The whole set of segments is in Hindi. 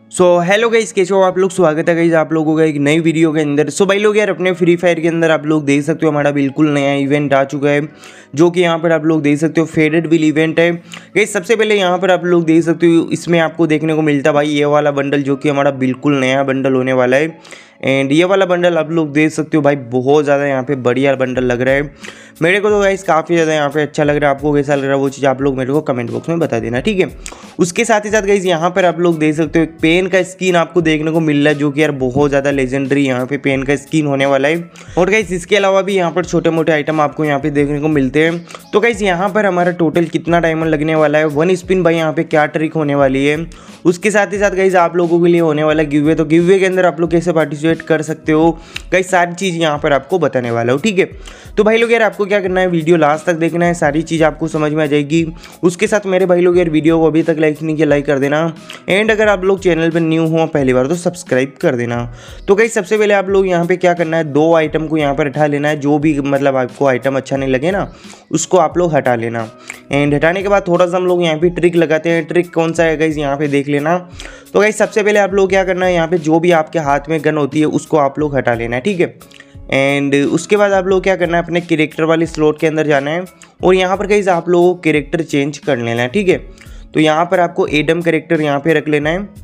हेलो गाइस, कैसे हो आप लोग। स्वागत है गाइस आप लोगों का एक नई वीडियो के अंदर। भाई लोग यार, अपने फ्री फायर के अंदर आप लोग देख सकते हो हमारा बिल्कुल नया इवेंट आ चुका है, जो कि यहाँ पर आप लोग देख सकते हो फेडेड विल इवेंट है गाइस। सबसे पहले यहाँ पर आप लोग देख सकते हो, इसमें आपको देखने को मिलता है भाई ये वाला बंडल, जो कि हमारा बिल्कुल नया बंडल होने वाला है। एंड ये वाला बंडल आप लोग देख सकते हो भाई, बहुत ज़्यादा यहाँ पे बढ़िया बंडल लग रहा है मेरे को तो गाइस, काफ़ी ज़्यादा यहाँ पे अच्छा लग रहा है। आपको कैसा लग रहा है वो चीज़ आप लोग मेरे को कमेंट बॉक्स में बता देना, ठीक है। उसके साथ ही साथ गाइस यहाँ पर आप लोग देख सकते हो एक पेन का स्किन आपको देखने को मिल रहा है, जो कि यार बहुत ज़्यादा लेजेंडरी यहाँ पे पेन का स्किन होने वाला है। और गाइस इसके अलावा भी यहाँ पर छोटे मोटे आइटम आपको यहाँ पे देखने को मिलते हैं। तो गाइस यहाँ पर हमारा टोटल कितना डायमंड लगने वाला है, 1 स्पिन भाई यहाँ पे क्या ट्रिक होने वाली है। उसके साथ ही साथ गाइस आप लोगों के लिए होने वाला गिव वे, तो गिव वे के अंदर आप लोग कैसे पार्टिसिपेट कर सकते हो गाइस, सारी चीज़ यहाँ पर आपको बताने वाला हूँ, ठीक है। तो भाई लोग यार, आपको क्या करना है, वीडियो लास्ट तक देखना है, सारी चीज़ आपको समझ में आ जाएगी। उसके साथ मेरे भाई लोग यार, वीडियो को अभी तक लाइक नहीं किया, लाइक कर देना। एंड अगर आप लोग चैनल पर न्यू हो पहली बार, तो सब्सक्राइब कर देना। तो गाइस सबसे पहले आप लोग यहाँ पे क्या करना है, 2 आइटम को यहाँ पर हटा लेना है। जो भी मतलब आपको आइटम अच्छा नहीं लगे ना, उसको आप लोग हटा लेना। एंड हटाने के बाद थोड़ा सा हम लोग यहाँ पे ट्रिक लगाते हैं। ट्रिक कौन सा है गाइस, यहाँ पे देख लेना। तो गाइस सबसे पहले आप लोग क्या करना है, यहाँ पे जो भी आपके हाथ में गन होती है उसको आप लोग हटा लेना है, ठीक है। एंड उसके बाद आप लोग क्या करना है, अपने कैरेक्टर वाली स्लॉट के अंदर जाना है और यहाँ पर गाइस आप लोगों को कैरेक्टर चेंज कर लेना है, ठीक है। तो यहाँ पर आपको एडम कैरेक्टर यहाँ पे रख लेना है।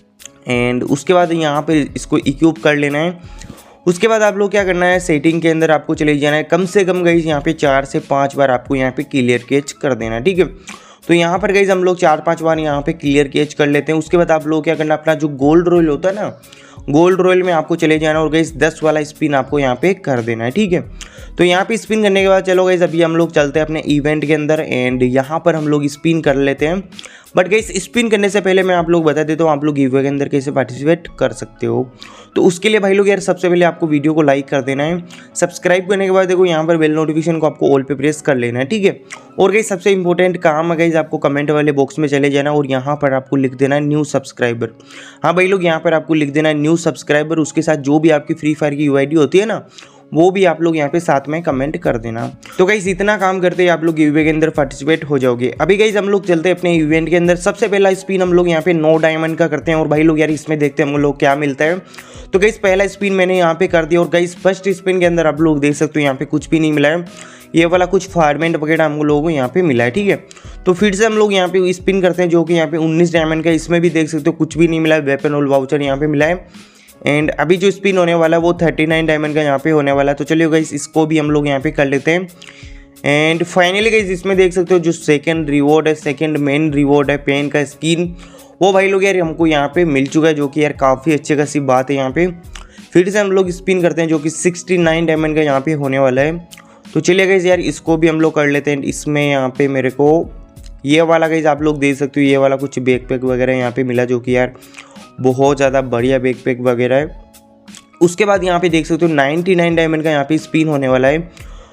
एंड उसके बाद यहाँ पे इसको इक्विप कर लेना है। उसके बाद आप लोग क्या करना है, सेटिंग के अंदर आपको चले जाना है। कम से कम गाइस यहाँ पे 4 से 5 बार आपको यहाँ पे क्लियर कैच कर देना है, ठीक है। तो यहाँ पर गाइस हम लोग 4-5 बार यहाँ पे क्लियर कैच कर लेते हैं। उसके बाद आप लोग क्या करना, अपना जो गोल्ड रॉयल होता है ना, गोल्ड रॉयल में आपको चले जाना और गाइस 10 वाला स्पिन आपको यहाँ पे कर देना है, ठीक है। तो यहाँ पे स्पिन करने के बाद चलो गाइस, अभी हम लोग चलते हैं अपने इवेंट के अंदर। एंड यहाँ पर हम लोग स्पिन कर लेते हैं। बट गाइस स्पिन करने से पहले मैं आप लोग बता देता हूँ आप लोग गिव अवे के अंदर कैसे पार्टिसिपेट कर सकते हो। तो उसके लिए भाई लोग यार, सबसे पहले आपको वीडियो को लाइक कर देना है। सब्सक्राइब करने के बाद देखो यहाँ पर बेल नोटिफिकेशन को आपको ऑल पे प्रेस कर लेना है, ठीक है। और गाइस सबसे इंपॉर्टेंट काम है गाइस, आपको कमेंट वाले बॉक्स में चले जाना और यहाँ पर आपको लिख देना है न्यू सब्सक्राइबर। हाँ भाई लोग, यहाँ पर आपको लिख देना है न्यू सब्सक्राइबर। उसके साथ जो भी आपकी फ्री फायर की यूआईडी होती है ना, वो भी आप लोग यहाँ पे साथ में कमेंट कर देना। तो गाइस इतना काम करते ही आप लोग गिव अवे के अंदर पार्टिसिपेट हो जाओगे। अभी गाइस हम लोग चलते हैं अपने इवेंट के अंदर। सबसे पहला स्पिन हम लोग यहाँ पे 9 डायमंड का करते हैं और भाई लोग यार इसमें देखते हैं हम लोग क्या मिलता है। तो गाइस पहला स्पिन मैंने यहाँ पे कर दिया और गाइस फर्स्ट स्पिन के अंदर आप लोग देख सकते हो यहाँ पे कुछ भी नहीं मिला है। ये वाला कुछ फार्मेंट वगैरह हम लोगों को यहाँ पे मिला है, ठीक है। तो फिर से हम लोग यहाँ पे स्पिन करते हैं, जो कि यहाँ पे 19 डायमंड का, इसमें भी देख सकते हो कुछ भी नहीं मिला है। वेपन और वाउचर यहाँ पे मिला है। एंड अभी जो स्पिन होने वाला है वो 39 डायमंड का यहाँ पे होने वाला है। तो चलिए गाइस इसको भी हम लोग यहाँ पे कर लेते हैं। एंड फाइनली गाइस इसमें देख सकते हो जो सेकंड रिवॉर्ड है, सेकंड मेन रिवॉर्ड है पेन का स्किन, वो भाई लोग यार हमको यहाँ पे मिल चुका है, जो कि यार काफ़ी अच्छे खासी बात है। यहाँ पे फिर से हम लोग स्पिन करते हैं, जो कि 69 डायमंड का यहाँ पे होने वाला है। तो चलिए गाइस यार इसको भी हम लोग कर लेते हैं। इसमें यहाँ पे मेरे को ये वाला गाइस आप लोग देख सकते हो, ये वाला कुछ बैकपैक वगैरह यहाँ पे मिला, जो कि यार बहुत ज़्यादा बढ़िया बैकपैक वगैरह है। उसके बाद यहाँ पे देख सकते हो 99 डायमंड का यहाँ पे स्पिन होने वाला है।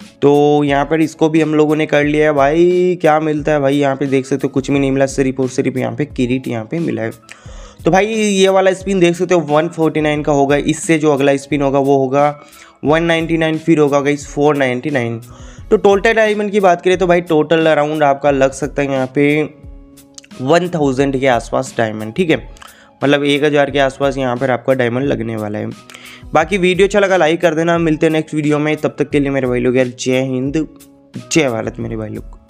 तो यहाँ पर इसको भी हम लोगों ने कर लिया है। भाई क्या मिलता है भाई, यहाँ पे देख सकते हो कुछ भी नहीं मिला, सिर्फ और सिर्फ यहाँ पे किरीट यहाँ पे मिला है। तो भाई ये वाला स्पिन देख सकते हो 149 का होगा। इससे जो अगला स्पिन होगा वो होगा 199, फिर होगा गाइस 499। तो टोटल डायमंड की बात करें तो भाई टोटल अराउंड आपका लग सकता है यहाँ पे 1000 के आसपास डायमंड, ठीक है। मतलब 1000 के आसपास यहाँ पर आपका डायमंड लगने वाला है। बाकी वीडियो अच्छा लगा लाइक कर देना। मिलते हैं नेक्स्ट वीडियो में, तब तक के लिए मेरे भाई लोग यार जय हिंद जय भारत मेरे भाई लोग।